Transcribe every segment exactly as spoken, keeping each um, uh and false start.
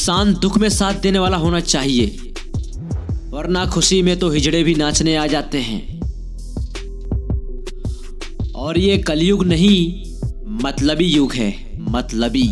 इंसान दुख में साथ देने वाला होना चाहिए, वरना खुशी में तो हिजड़े भी नाचने आ जाते हैं। और ये कलयुग नहीं, मतलबी युग है, मतलबी।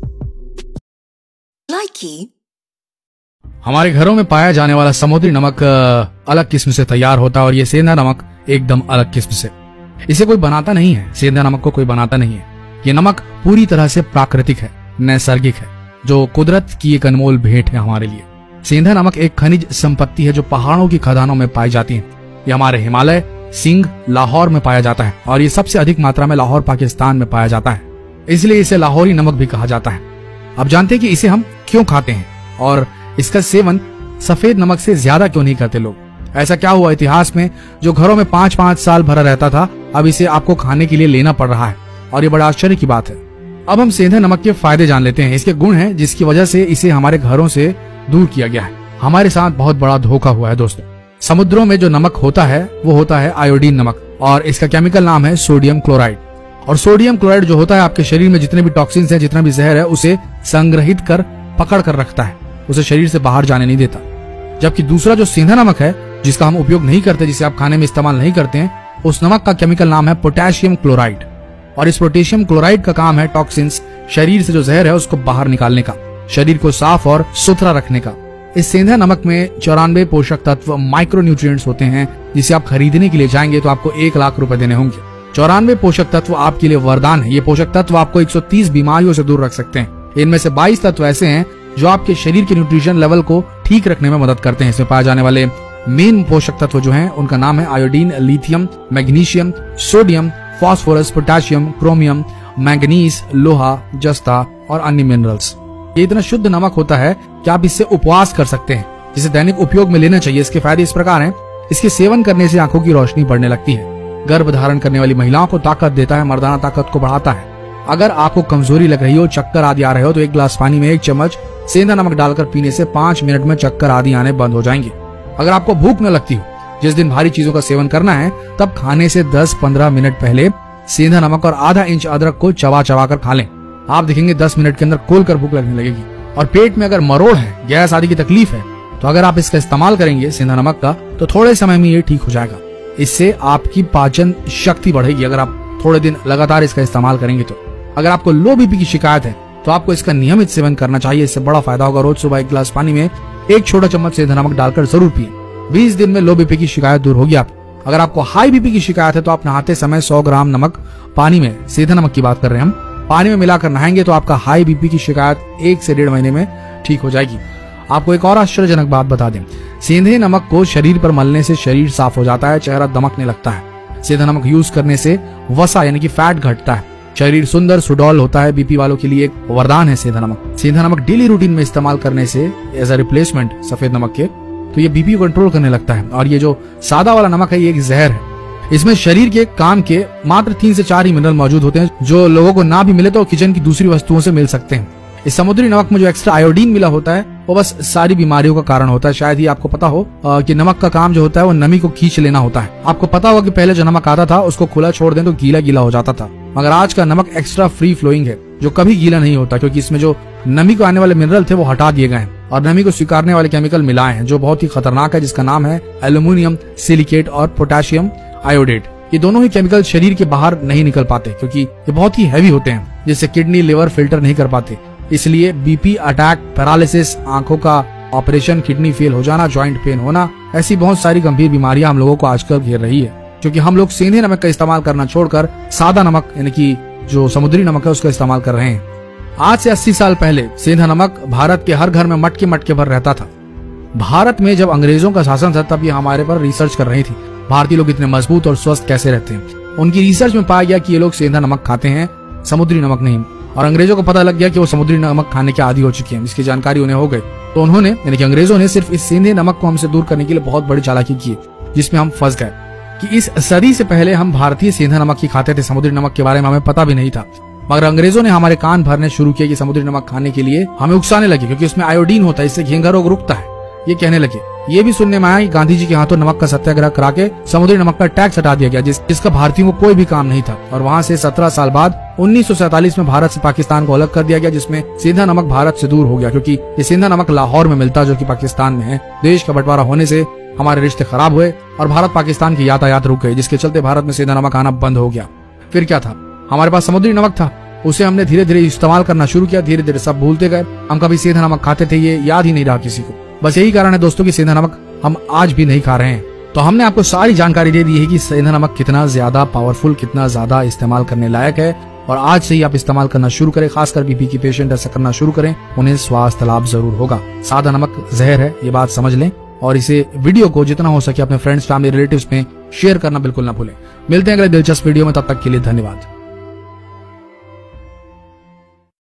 हमारे घरों में पाया जाने वाला समुद्री नमक अलग किस्म से तैयार होता है और ये सेंधा नमक एकदम अलग किस्म से। इसे कोई बनाता नहीं है, सेंधा नमक को कोई बनाता नहीं है। ये नमक पूरी तरह से प्राकृतिक है, नैसर्गिक है, जो कुदरत की एक अनमोल भेंट है हमारे लिए। सेंधा नमक एक खनिज संपत्ति है जो पहाड़ों की खदानों में पाई जाती है। ये हमारे हिमालय, सिंध, लाहौर में पाया जाता है और ये सबसे अधिक मात्रा में लाहौर पाकिस्तान में पाया जाता है, इसलिए इसे लाहौरी नमक भी कहा जाता है। अब जानते हैं कि इसे हम क्यों खाते हैं और इसका सेवन सफेद नमक से ज्यादा क्यों नहीं करते लोग। ऐसा क्या हुआ इतिहास में जो घरों में पांच पांच साल भरा रहता था, अब इसे आपको खाने के लिए लेना पड़ रहा है और ये बड़ा आश्चर्य की बात है। अब हम सेंधा नमक के फायदे जान लेते हैं। इसके गुण हैं जिसकी वजह से इसे हमारे घरों से दूर किया गया है। हमारे साथ बहुत बड़ा धोखा हुआ है दोस्तों। समुद्रों में जो नमक होता है वो होता है आयोडीन नमक और इसका केमिकल नाम है सोडियम क्लोराइड। और सोडियम क्लोराइड जो होता है आपके शरीर में जितने भी टॉक्सिन्स हैं, जितना भी जहर है, उसे संग्रहित कर पकड़ कर रखता है, उसे शरीर से बाहर जाने नहीं देता। जबकि दूसरा जो सेंधा नमक है जिसका हम उपयोग नहीं करते, जिसे आप खाने में इस्तेमाल नहीं करते हैं, उस नमक का केमिकल नाम है पोटेशियम क्लोराइड। और इस पोटेशियम क्लोराइड का काम है टॉक्सिन्स, शरीर से जो जहर है उसको बाहर निकालने का, शरीर को साफ और सुथरा रखने का। इस सेंधा नमक में चौरानवे पोषक तत्व, माइक्रो न्यूट्रिएंट्स होते हैं, जिसे आप खरीदने के लिए जाएंगे तो आपको एक लाख रुपए देने होंगे। चौरानवे पोषक तत्व आपके लिए वरदान है। ये पोषक तत्व आपको एक सौ तीस बीमारियों से दूर रख सकते हैं। इनमें से बाईस तत्व ऐसे हैं जो आपके शरीर के न्यूट्रिशन लेवल को ठीक रखने में मदद करते हैं। इसमें पाए जाने वाले मेन पोषक तत्व जो हैं उनका नाम है iodine, lithium, magnesium, sodium, phosphorus, potassium, chromium, manganese, लोहा, जस्ता और अन्य मिनरल्स। ये इतना शुद्ध नमक होता है कि आप इससे उपवास कर सकते हैं, जिसे दैनिक उपयोग में लेना चाहिए। इसके फायदे इस प्रकार हैं। इसके सेवन करने से आंखों की रोशनी बढ़ने लगती है, गर्भ धारण करने वाली महिलाओं को ताकत देता है, मर्दाना ताकत को बढ़ाता है। अगर आपको कमजोरी लग रही हो, चक्कर आदि आ रहे हो, तो एक गिलास पानी में एक चम्मच सेंधा नमक डालकर पीने से पांच मिनट में चक्कर आदि आने बंद हो जाएंगे। अगर आपको भूख न लगती हो, जिस दिन भारी चीजों का सेवन करना है, तब खाने से दस पंद्रह मिनट पहले सेंधा नमक और आधा इंच अदरक को चबा चबा कर खा लें। आप देखेंगे दस मिनट के अंदर खोल कर भूख लगने लगेगी। और पेट में अगर मरोड़ है, गैस आदि की तकलीफ है, तो अगर आप इसका इस्तेमाल करेंगे सेंधा नमक का, तो थोड़े समय में ये ठीक हो जाएगा। इससे आपकी पाचन शक्ति बढ़ेगी अगर आप थोड़े दिन लगातार इसका इस्तेमाल करेंगे तो। अगर आपको लो बीपी की शिकायत है तो आपको इसका नियमित सेवन करना चाहिए, इससे बड़ा फायदा होगा। रोज सुबह एक गिलास पानी में एक छोटा चम्मच सेंधा नमक डालकर जरूर पिए। बीस दिन में लो बीपी की शिकायत दूर होगी आप। अगर आपको हाई बीपी की शिकायत है तो आप नहाते समय सौ ग्राम नमक पानी में, सेंधा नमक की बात कर रहे हैं हम, पानी में मिलाकर नहाएंगे तो आपका हाई बीपी की शिकायत एक से डेढ़ महीने में ठीक हो जाएगी। आपको एक और आश्चर्यजनक बात बता दें, सेंधे नमक को शरीर पर मलने से शरीर साफ हो जाता है, चेहरा दमकने लगता है। सेंधा नमक यूज करने से वसा यानी कि फैट घटता है, शरीर सुंदर सुडौल होता है। बीपी वालों के लिए एक वरदान है सेंधा नमक। सेंधा नमक डेली रूटीन में इस्तेमाल करने से एज अ रिप्लेसमेंट सफेद नमक के, तो ये बीपी को कंट्रोल करने लगता है। और ये जो सादा वाला नमक है ये एक जहर है। इसमें शरीर के काम के मात्र तीन से चार ही मिनरल मौजूद होते हैं, जो लोगों को ना भी मिले तो किचन की दूसरी वस्तुओं से मिल सकते हैं। इस समुद्री नमक में जो एक्स्ट्रा आयोडीन मिला होता है वो बस सारी बीमारियों का कारण होता है। शायद ही आपको पता हो आ, कि नमक का काम जो होता है वो नमी को खींच लेना होता है। आपको पता होगा कि पहले जो नमक आता था उसको खुला छोड़ दें तो गीला गीला हो जाता था, मगर आज का नमक एक्स्ट्रा फ्री फ्लोइंग है जो कभी गीला नहीं होता, क्योंकि इसमें जो नमी को आने वाले मिनरल थे वो हटा दिए गए हैं और नमी को स्वीकारने वाले केमिकल मिलाए हैं जो बहुत ही खतरनाक है, जिसका नाम है एल्यूमिनियम सिलिकेट और पोटेशियम आयोडेट। ये दोनों ही केमिकल शरीर के बाहर नहीं निकल पाते क्योंकि ये बहुत ही हैवी होते हैं, जिससे किडनी लिवर फिल्टर नहीं कर पाते। इसलिए बीपी, अटैक, पैरालिसिस, आंखों का ऑपरेशन, किडनी फेल हो जाना, ज्वाइंट पेन होना, ऐसी बहुत सारी गंभीर बीमारियां हम लोगों को आजकल घेर रही है, क्योंकि हम लोग सेंधे नमक का इस्तेमाल करना छोड़कर सादा नमक यानी कि जो समुद्री नमक है उसका इस्तेमाल कर रहे हैं। आज से अस्सी साल पहले सेंधा नमक भारत के हर घर में मटके मटके भर रहता था। भारत में जब अंग्रेजों का शासन था तब ये हमारे पर रिसर्च कर रही थी, भारतीय लोग इतने मजबूत और स्वस्थ कैसे रहते हैं। उनकी रिसर्च में पाया गया कि ये लोग सेंधा नमक खाते हैं, समुद्री नमक नहीं। और अंग्रेजों को पता लग गया कि वो समुद्री नमक खाने के आदी हो चुके हैं, जिसकी जानकारी उन्हें हो गई। तो उन्होंने यानी कि अंग्रेजों ने सिर्फ इस सेंधे नमक को हमसे दूर करने के लिए बहुत बड़ी चालाकी की, जिसमें हम फंस गए कि इस सदी से पहले हम भारतीय सेंधा नमक ही खाते थे, समुद्री नमक के बारे में हमें पता भी नहीं था। मगर अंग्रेजों ने हमारे कान भरने शुरू किए कि समुद्री नमक खाने के लिए हमें उकसाने लगे, क्योंकि उसमें आयोडीन होता है, इससे घेंघा रोग रुकता है, ये कहने लगे। ये भी सुनने में आया कि गांधी जी के हाथों नमक का सत्याग्रह करा के समुद्री नमक का टैक्स हटा दिया गया, जिस, जिसका भारतीयों को कोई भी काम नहीं था। और वहां से सत्रह साल बाद उन्नीस सौ सैंतालीस में भारत से पाकिस्तान को अलग कर दिया गया, जिसमें सेंधा नमक भारत से दूर हो गया, क्योंकि ये सेंधा नमक लाहौर में मिलता जो कि पाकिस्तान में है। देश का बंटवारा होने से हमारे रिश्ते खराब हुए और भारत पाकिस्तान की यातायात रुक गई, जिसके चलते भारत में सेंधा नमक आना बंद हो गया। फिर क्या था, हमारे पास समुद्री नमक था, उसे हमने धीरे धीरे इस्तेमाल करना शुरू किया। धीरे धीरे सब भूलते गए, हम कभी सेंधा नमक खाते थे ये याद ही नहीं रहा किसी को। बस यही कारण है दोस्तों कि सेंधा नमक हम आज भी नहीं खा रहे हैं। तो हमने आपको सारी जानकारी दे दी है कि सेंधा नमक कितना ज्यादा पावरफुल, कितना ज्यादा इस्तेमाल करने लायक है, और आज से ही आप इस्तेमाल करना शुरू करें। खासकर बीपी की पेशेंट ऐसा करना शुरू करें, उन्हें स्वास्थ्य लाभ जरूर होगा। सादा नमक जहर है, ये बात समझ लें, और इसे वीडियो को जितना हो सके अपने फ्रेंड्स, फैमिली, रिलेटिव्स में शेयर करना बिल्कुल ना भूलें। मिलते हैं अगले दिलचस्प वीडियो में, तब तक के लिए धन्यवाद।